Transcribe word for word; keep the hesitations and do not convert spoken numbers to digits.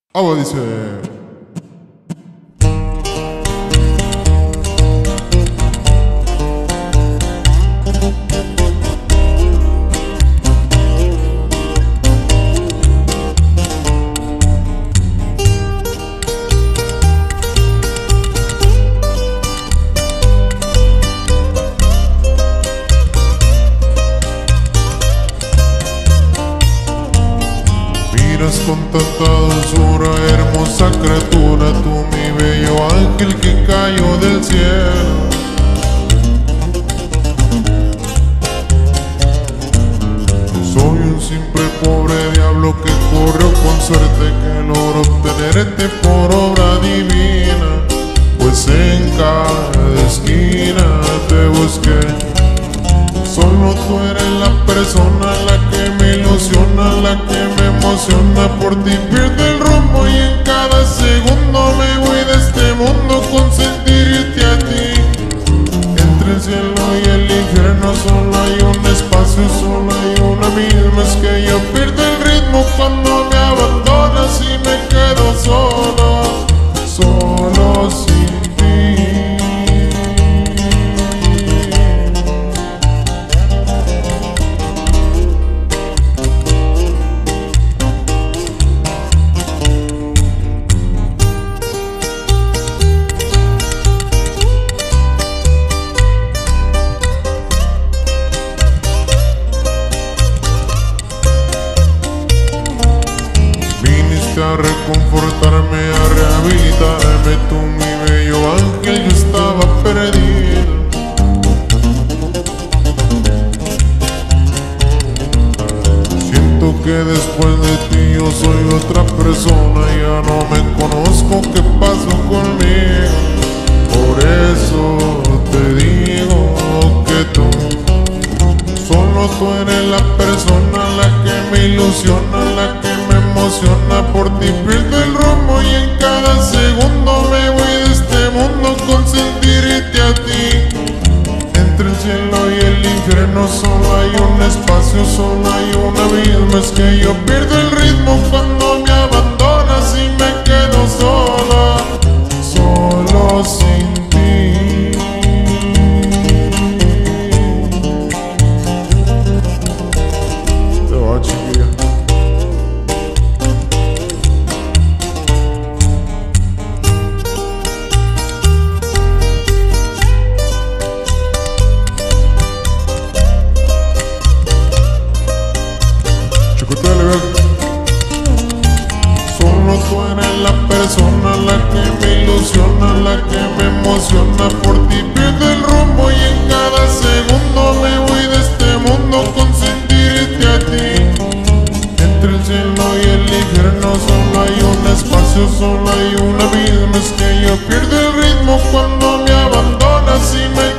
Agua dice. Con tanta dulzura, hermosa criatura, tú mi bello ángel que cayó del cielo. Soy un simple pobre diablo que corrió con suerte, que logró obtenerte por obra divina, pues en cada esquina te busqué. Solo tú eres la persona, la que me ilusiona, la que me emociona. Por ti pierdo el rumbo y en cada segundo me voy de este mundo con sentirte a ti. Entre el cielo y el infierno solo hay un espacio, solo hay una misma. Es que yo pierdo el ritmo cuando me abandonas y me quedo solo, solo sin ti. A reconfortarme, a rehabilitarme, tú mi bello ángel, yo estaba perdido. Siento que después de ti yo soy otra persona, ya no me conozco, ¿qué pasó conmigo? Por eso te digo que tú, solo tú eres la persona, la que me ilusiona, la que me emociona. Por ti pierdo el rumbo y en cada segundo me voy de este mundo con sentirte a ti. Entre el cielo y el infierno solo hay un espacio, solo hay un abismo. Es que yo pierdo el ritmo cuando me abandonas y me quedo solo, solo sin ti. Te va, chiquilla. Solo tú eres la persona, la que me ilusiona, la que me emociona. Por ti pierdo el rumbo y en cada segundo me voy de este mundo con sentirte a ti. Entre el cielo y el infierno solo hay un espacio, solo hay un abismo. Es que yo pierdo el ritmo cuando me abandonas y me